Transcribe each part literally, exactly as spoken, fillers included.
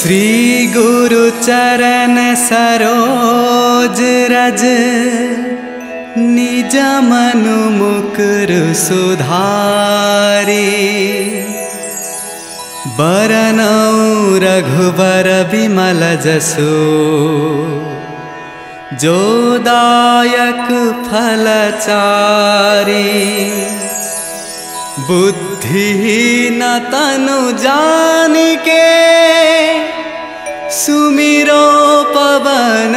श्री गुरु चरण सरोज रज निज मनु मुकुर सुधारी। बरनउँ रघुबर बिमल जसु जो दायक फलचारी। बुद्धिहीन तनु जानिके सुमिरो पवन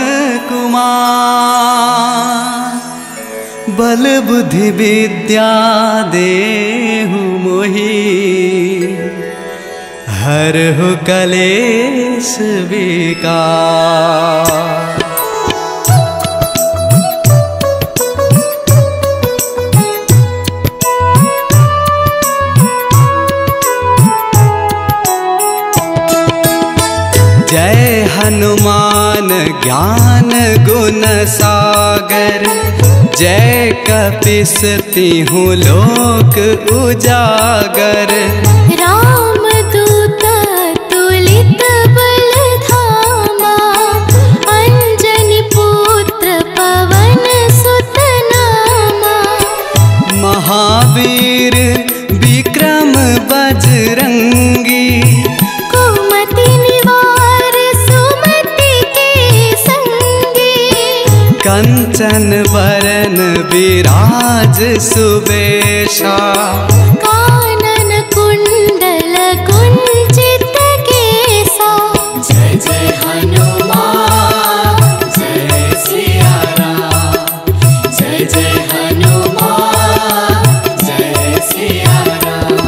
कुमार। बल बुद्धि विद्या देहु मोहि हरहु कलेश विकार। जय हनुमान ज्ञान गुण सागर। जय कपीस तिहु लोक उजागर। रामदूत तुलित बल धामा। अंजनी पुत्र पवन सुत नामा। महावीर विक्रम बजरंगी। कंचन बरन विराज सुबेशा। कानन कुंडल कुंचित केसा। जय जय हनुमान जय सिया राम। जय जय हनुमान जय सिया राम।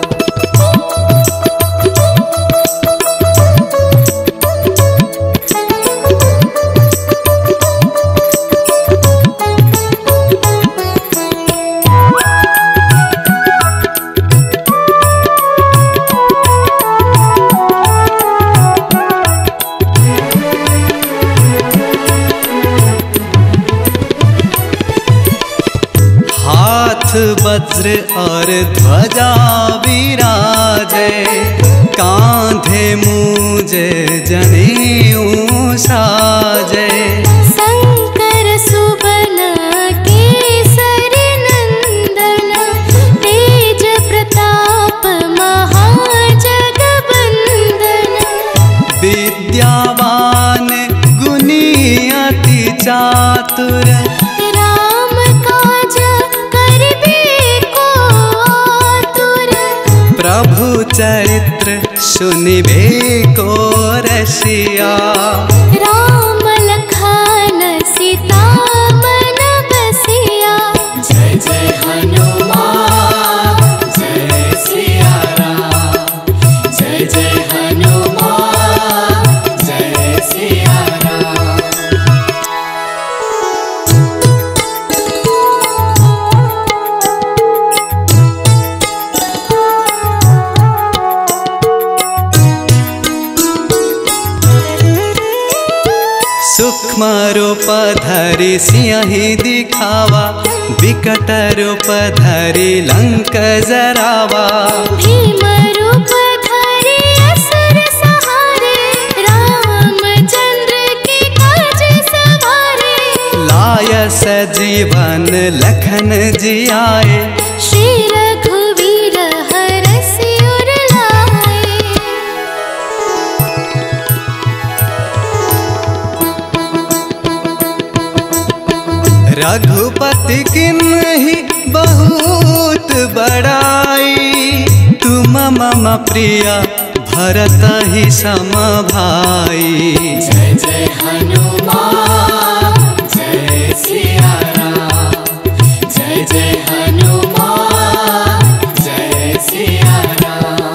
वज्र और ध्वजा विराजे। कांधे मूजे जनेऊ साजे। शंकर सुवन केसरी नंदन। तेज प्रताप महाजगवंदन। विद्यावान गुणी अति चातुर। प्रभु चरित्र सुनिबे को रसिया। राम लखन सीता मन बसिया। जय जय हनुमान जय सिया राम। जय जय हनुमान जय सिया राम। सूक्ष्म रूप धरि सिंहि दिखावा। विकट रूप धरि लंक जरावा। भीम रूप धरि असुर संहारे। रामचंद्र के काज सवारे। लाय सजीवन लखन जियाए। श्री रघुवीर हरषि उर लाए। रघुपति किन्हि बहुत बड़ाई। तुम मम प्रिय भरत ही सम भाई। जय जय हनुमान जय सिया राम। जय जय हनुमान जय सिया राम।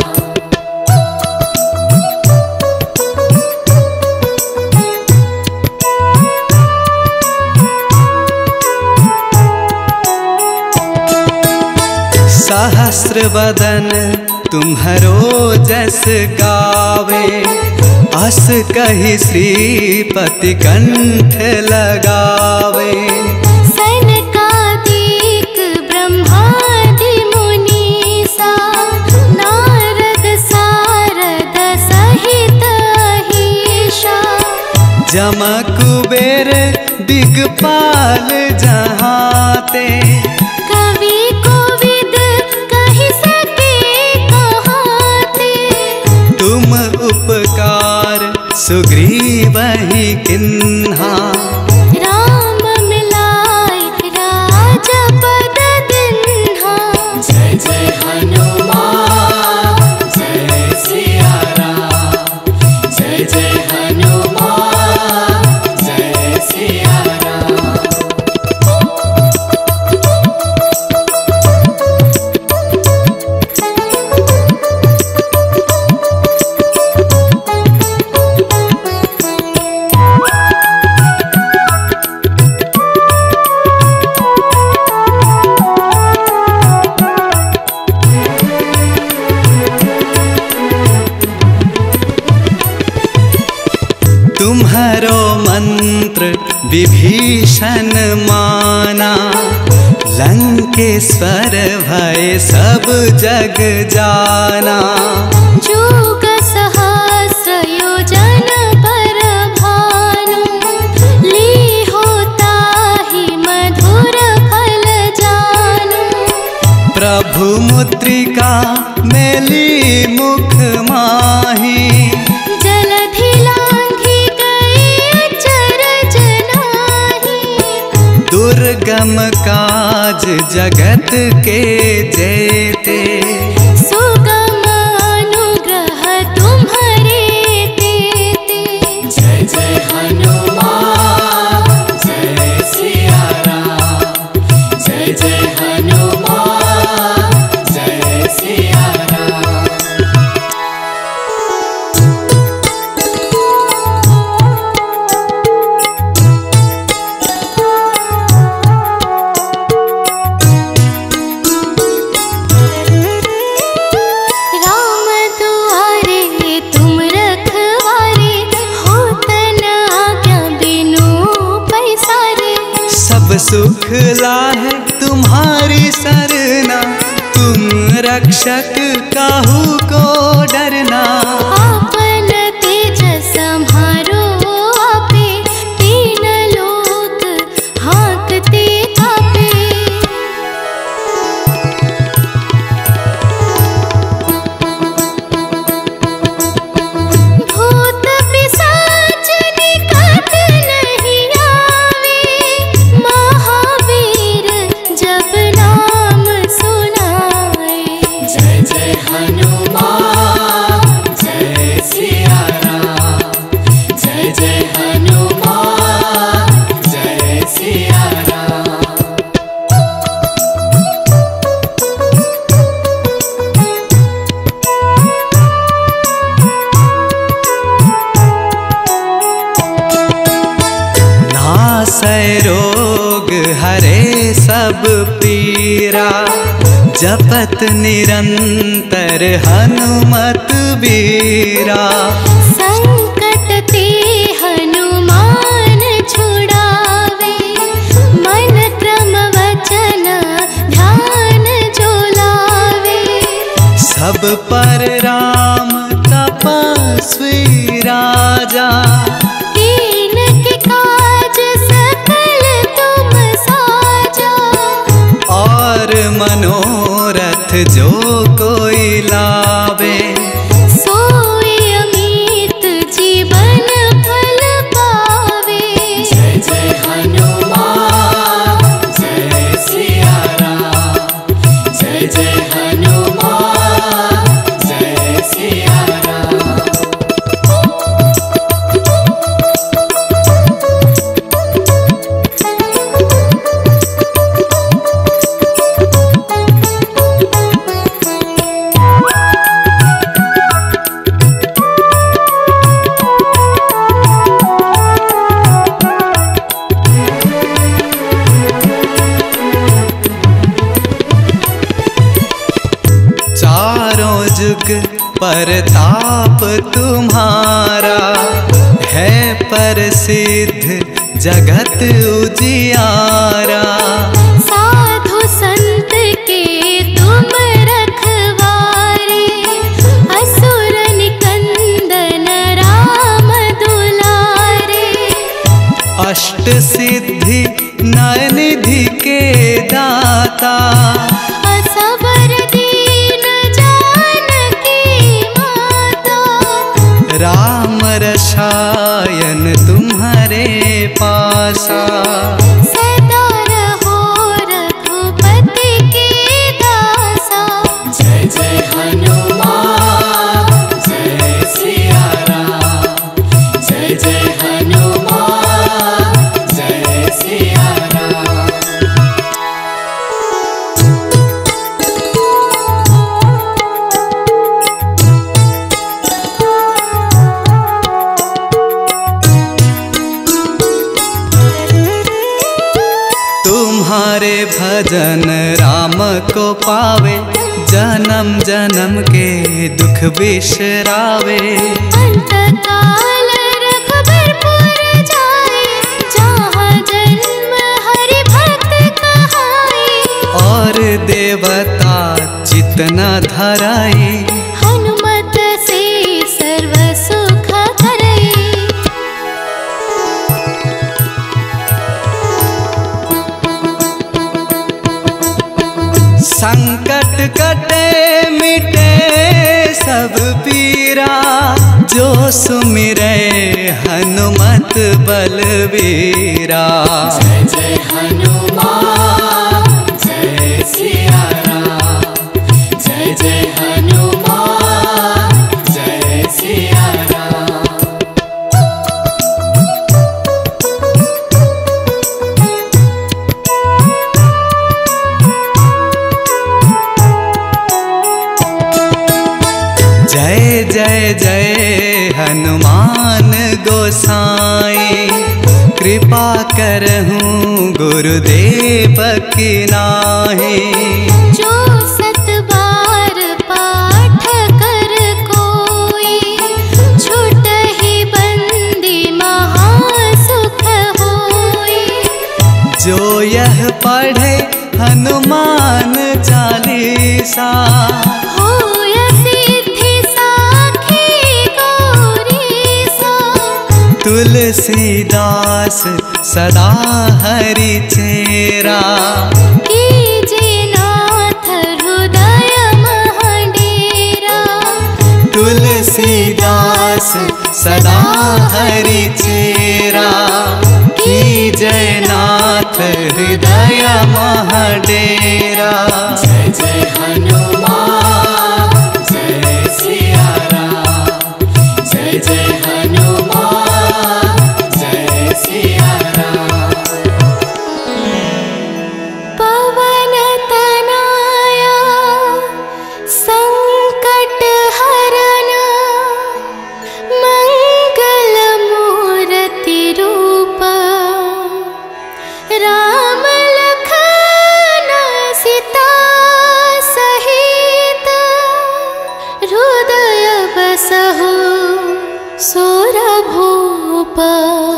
सहस्र वदन तुम्हरो जस गावे। अस कहि श्रीपति कंठ लगावे। सनकादिक ब्रह्मादि मुनीसा। नारद सारद सहित जम कुबेर दिगपाल जहाते, कवि कोविद कहि सके कहाते। तुम उपकार सुग्रीवहि किन्हा, राम मिलाय राजपद दिन्हा। जय जय हनुमान जय सिया राम, जय जय हनुमान जय सिया राम। तुम्हारो मंत्र विभीषण माना, लंकेश्वर भय सब जग जाना। जुग सहस्र योजन पर भानु, लीहो ताहि मधुर फल जानु। प्रभु मुद्रिका मेली मुख माही, जलधि लांघि गए अचरज नाही। दुर्गम काज जगत के जेते, सुगम अनुग्रह तुम्हरे तेते। जय जय हनुमान जय सिया राम, जय जय हनुमान जय सिया राम। राम दुआरे तुम रखवारे, होत न आज्ञा बिनु पैसारे। सब सुख लाहे तुम्हारी सरना, तुम रक्षक काहू को डरना। आपन तेज सम्हारो आपे, तीन लोक हाँकते कापे। भूत पिशाच निकट नहीं आवे, महावीर जब नाम सुनाए। जय जय हनुमान जय सिया राम, जय जय हनुमान जय सिया राम। नासै रोग हरे सब पीरा, जपत निरंतर हनुमत बीरा। संकट ते हनुमान छुड़ावे, मन क्रम वचन ध्यान जो लावे। सब पर राम तपस्वी राजा, के काज सकल तुम साजा। और मनोरथ जो कोई लावे, सोई अमित जीवन फल पावे। जय जय हनुमान जय सिया राम, जय जय हनुमान जय सिया राम। चारों जुग परताप तुम्हारा, है प्रसिद्ध जगत उजियारा। साधु संत के तुम रखवारे, असुर निकंदन राम दुलारे। अष्ट सिद्धि नयनिधि के दाता, असबर दीन जानकी माता। राम रसायन तुम्हारे पासा, सदा रहो रघुपति के दासा। जय जय हनुमान जय सिया राम, जय जय हनुमान जय सिया राम। तुम्हारे भजन राम को पावे, जन्म जन्म के दुख बिसरावे। अंत काल रघुबरपुर जाए, जहाँ जन्म हरि भक्त कहाए। और देवता चितना धराए, हनुमत से सर्व सुख करे। संकट कटे मिटे सब पीरा, जो सुमिरे हनुमत बलवीरा। जय जय हनुमान जय सिया राम, जय जय हनुमान जय सिया राम। जय जय जय हनुमान गोसाई, कृपा करहूँ गुरुदेव की नाहि। जो सत बार पाठ कर कोई, छूटहि बंदी महासुख होई। जो यह पढ़े हनुमान चालीसा, होय सिद्धि साखी गौरीसा। तुलसीदास सदा हरि चेरा। कीजे नाथ हृदय मह डेरा। तुलसीदास सदा हरि चेरा, की जय नाथ हृदय मह डेरा। जय जय हनुमान जय सिया राम, जय जय हनुमान जय सिया राम। पवन तनया संकट हरन, मंगल मूर्ति रूप। राम लखन सीता सहित, हृदय बसहु सुरभूप।